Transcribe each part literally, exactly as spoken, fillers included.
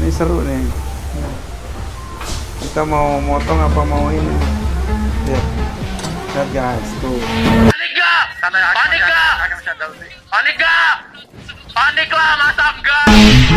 Ini seru nih. Kita mau motong apa mau ini? Ya, lihat guys tuh. Panik gak? Panik gak? Panik gak? Panik lah, masa enggak?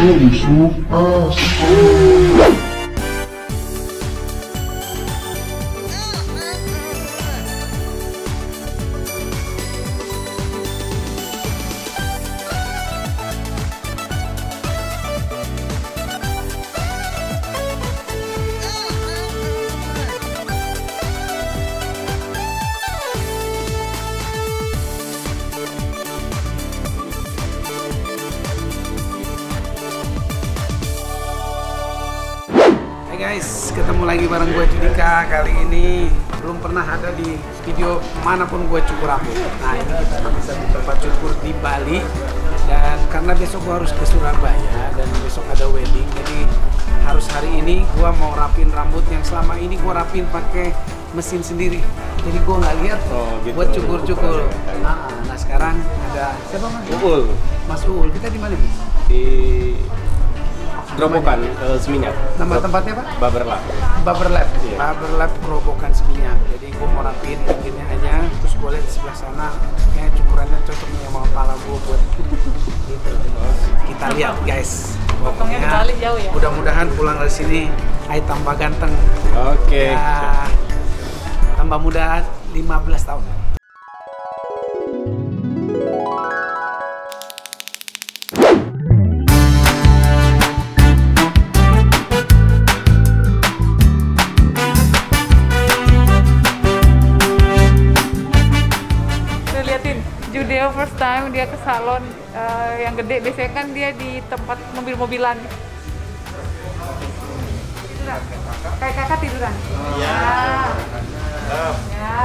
Guys, ketemu lagi bareng gue Judika. Kali ini belum pernah ada di video manapun gue cukur rambut. Nah, ini kita bisa di tempat cukur di Bali. Dan karena besok gue harus ke Surabaya dan besok ada wedding, jadi harus hari ini gue mau rapin rambut yang selama ini gue rapin pakai mesin sendiri. Jadi gue nggak lihat oh, gitu. Buat cukur-cukur. Nah, nah, sekarang ada siapa mas? Uul. Mas Uul. Kita di mana nih? Di Gerobokan uh, Seminyak. Nama tempatnya apa? Barber Lab. Barber Lab. Iya. Barber Lab Gerobokan Seminyak. Jadi gue mau rapin begini aja, terus gue lihat di sebelah sana kayak cukurannya cocok nih sama kepala gue buat gitu. Kita lihat guys. Potongnya ke Bali jauh ya. Mudah-mudahan pulang dari sini Ai tambah ganteng. Oke. Okay. Ya, tambah muda lima belas tahun. Judeo first time dia ke salon uh, yang gede, biasanya kan dia di tempat mobil-mobilan. Tiduran. Kayak kakak tiduran. Iya. Ya. Ya.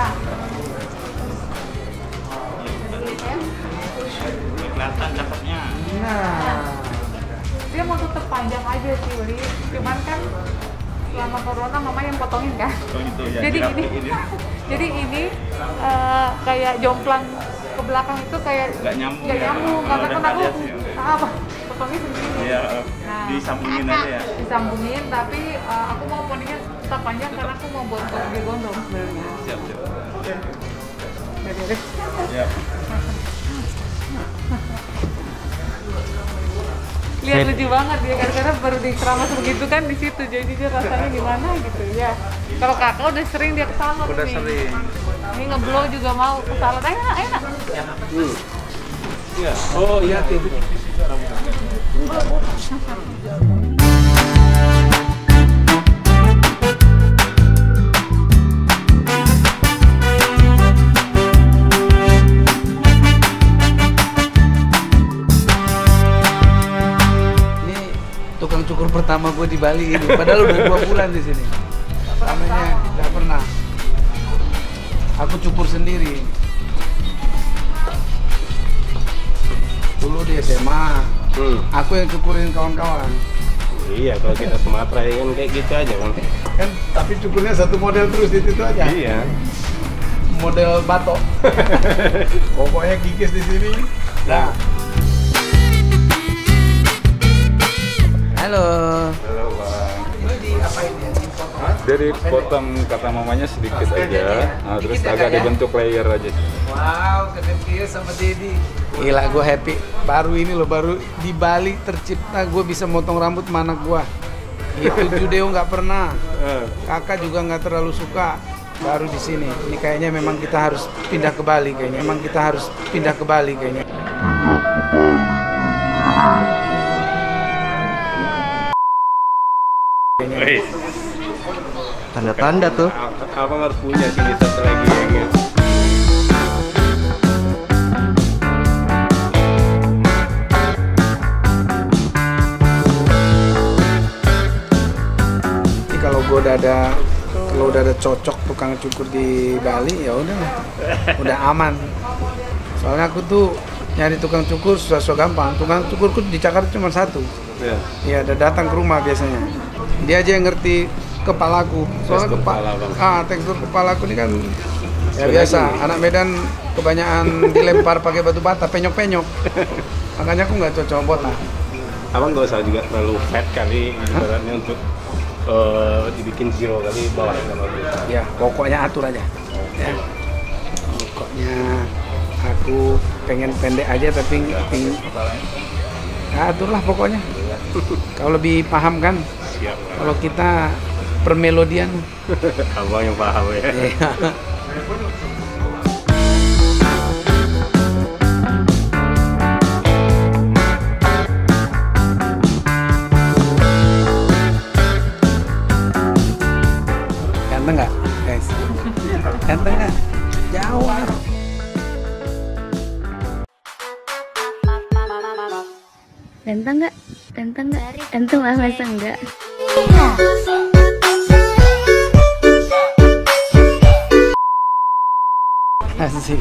Kelihatan cakepnya. Nah, dia mau tutup panjang aja sih, Uli. Cuman kan selama corona mama yang potongin kan. Oh gitu ya. Jadi ini, jadi ini uh, kayak jomplang ke belakang itu kayak nggak nyambung, nggak ya? nyambung, Oh, karena udah kan aku alias ya, udah. apa potongnya sendiri. Iya, Nah, disambungin aja ya. Disambungin, tapi uh, aku mau poningnya tetap panjang karena aku mau buat dia gondrong sebenarnya. Siap, siap. Jadi deh. Siap. Lihat lucu banget dia, karena baru dikeramas begitu kan di situ, jadi dia rasanya gimana gitu ya. Kalau kakak udah sering dia ke salon udah nih. sering. Ini ngeblow juga mau ke salon, enak enak. Hmm. Ya. Oh iya tuh. tukang cukur pertama gue di Bali ini, padahal udah dua bulan di sini. Namanya nggak pernah. Aku cukur sendiri. Dulu di S M A, hmm. aku yang cukurin kawan-kawan. Iya, kalau kita Sumatera ya kan kayak gitu aja kan. Kan, tapi cukurnya satu model terus di situ aja. Iya. Model batok. Pokoknya kikis di sini. Nah. Halo. Halo Bang. Ini di apain ya? Dipotong? Dari potong kata mamanya sedikit Oh, aja, jadi ya? nah, terus Dikit ya, agak Kak, ya? dibentuk layer aja. Wow, keren sama Dedi. Gila, gue happy. Baru ini loh, baru di Bali tercipta gue bisa motong rambut mana gue. Itu Judeo nggak pernah. Kakak juga nggak terlalu suka. Baru di sini. Ini kayaknya memang kita harus pindah ke Bali kayaknya. Memang kita harus pindah ke Bali kayaknya. Tanda-tanda tuh. Abang harus punya sini satu lagi ya guys. Jadi kalau gue udah ada kalau udah ada cocok tukang cukur di Bali ya udah udah aman. Soalnya aku tuh nyari tukang cukur susah-susah gampang. Tukang cukurku di Jakarta cuma satu. Iya, ya, udah datang ke rumah biasanya. Dia aja yang ngerti kepalaku. Soalnya kepala, ah tekstur kepalaku ini kan ya biasa. Anak Medan kebanyakan dilempar pakai batu bata, penyok-penyok. Makanya aku nggak cocok botak. abang nggak usah juga terlalu fat kali ibaratnya untuk uh, dibikin zero kali bawahnya kalau gitu. Ya, pokoknya atur aja. Ya. Pokoknya aku pengen pendek aja tapi ping... ya, aturlah pokoknya. Kau lebih paham kan? Siap. Kalau kita permelodian. Abang yang paham ya. Iya. Ganteng nggak, guys? Ganteng nggak? Jauh. Ganteng nggak? Ganteng nggak? Ganteng lah, masa enggak? Asik.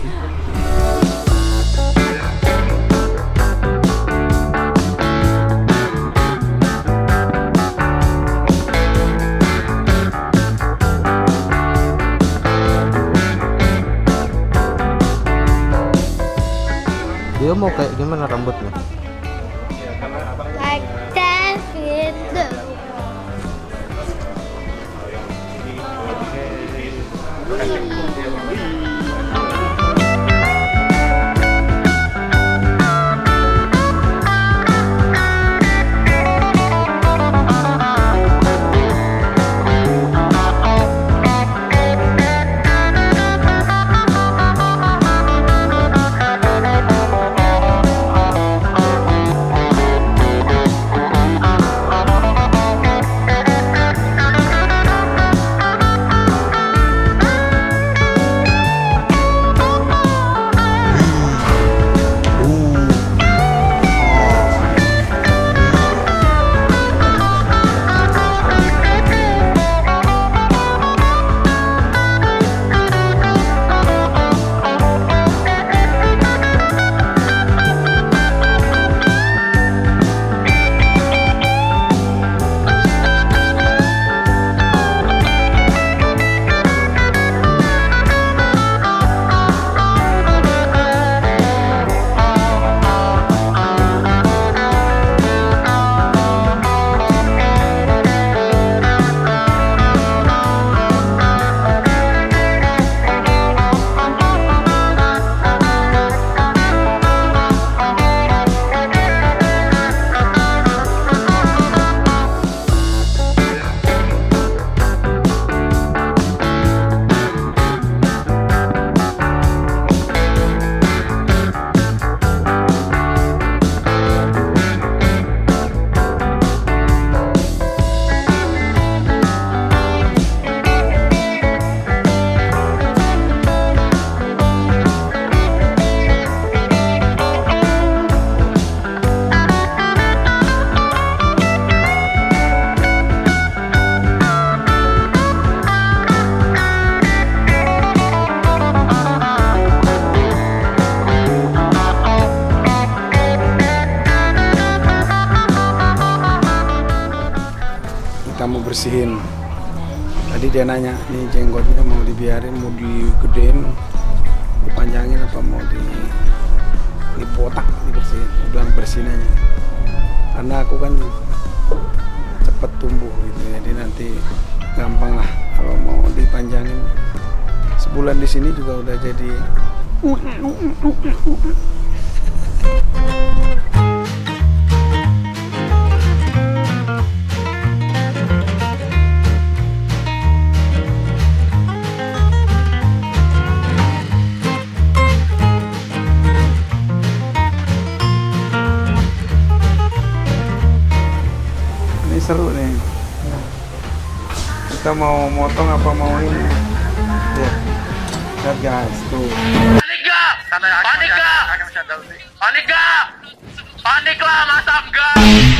Dia mau kayak gimana rambutnya? Like that gitu. Kita mau bersihin. Tadi dia nanya, nih jenggotnya mau dibiarin, mau digedein, dipanjangin apa mau di dibotak, dibersihin. Dia bilang bersihin aja. Karena aku kan cepet tumbuh gitu, jadi nanti gampang lah kalau mau dipanjangin. Sebulan di sini juga udah jadi. Seru nih. Kita mau motong apa mau ini? Ya. Lihat guys, tuh. Panik gak? Panik gak? Panik gak? Panik lah, masa enggak?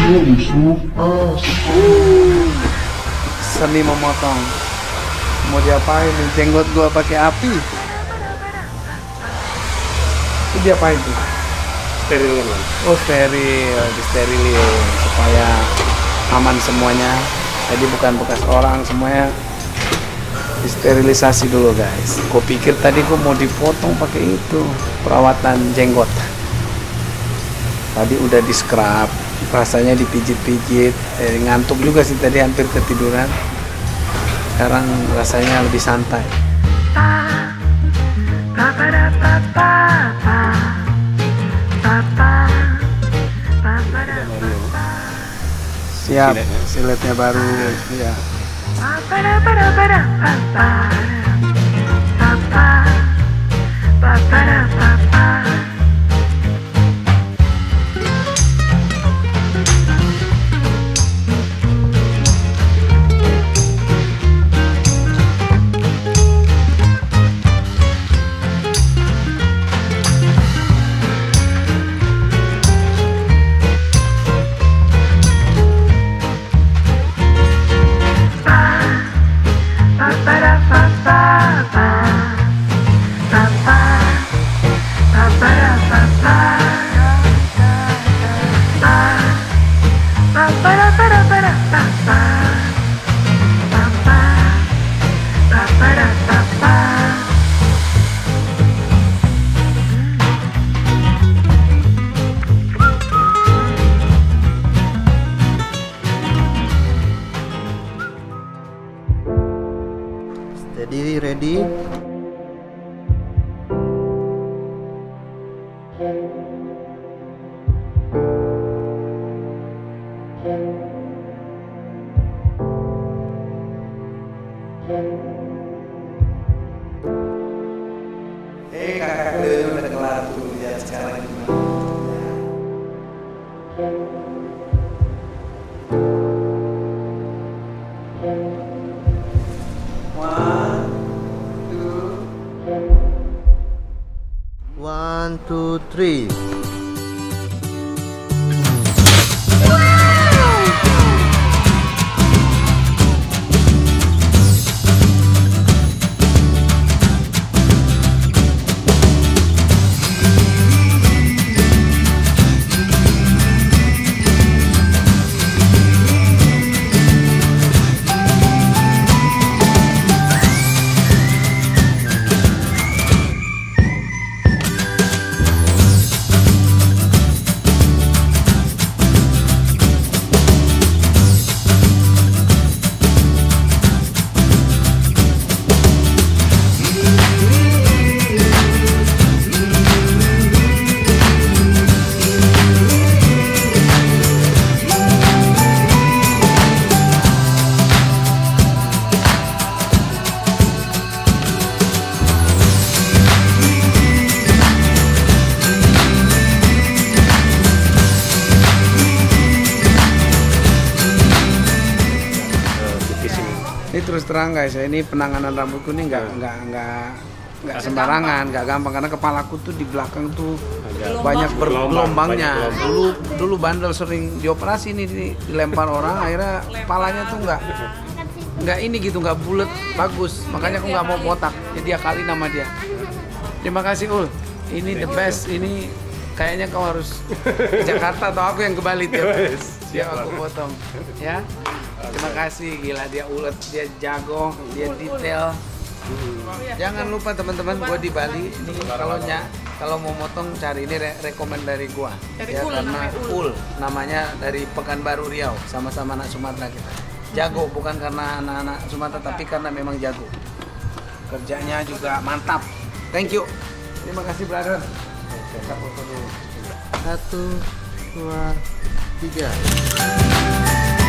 Seni memotong. Mau diapain nih? Jenggot gua pakai api. Itu diapain tuh? Steril kan? Oh steril, disterilin supaya aman semuanya. Jadi bukan bekas orang, semuanya disterilisasi dulu guys. Gue pikir tadi gue mau dipotong pakai itu perawatan jenggot. Tadi udah di scrub, rasanya dipijit-pijit, eh, ngantuk juga sih tadi, hampir ketiduran. Sekarang rasanya lebih santai. Siap, siletnya baru ya. Steady, ready. Eh kakak Cleo udah kelar tuh, lihat sekarang gimana. One, two, three. Ini terus terang guys, ya, ini penanganan rambutku ini nggak nggak nggak nggak sembarangan, nggak gampang karena kepalaku tuh di belakang tuh banyak bergelombangnya. Dulu dulu bandel sering dioperasi nih, di- dilempar orang, akhirnya kepalanya tuh nggak nggak ini gitu, nggak bulat bagus. Makanya aku nggak mau botak. Jadi dia kali nama dia. Terima kasih Ul. Ini the best. Ini kayaknya kau harus ke Jakarta atau aku yang ke Bali tiap dia aku potong. Ya. Terima kasih, gila dia ulet, dia jago, dia detail. Jangan lupa teman-teman, gua di Bali ini kalau nya kalau mau motong cari ini re rekomend dari gua. Dari Ya, Ul, karena namanya Ul. Ul namanya dari Pekanbaru Riau, sama-sama anak Sumatera kita. Jago bukan karena anak-anak Sumatera tapi karena memang jago. Kerjanya juga mantap. Thank you. Terima kasih brother. Kita foto dulu. Satu, dua, tiga.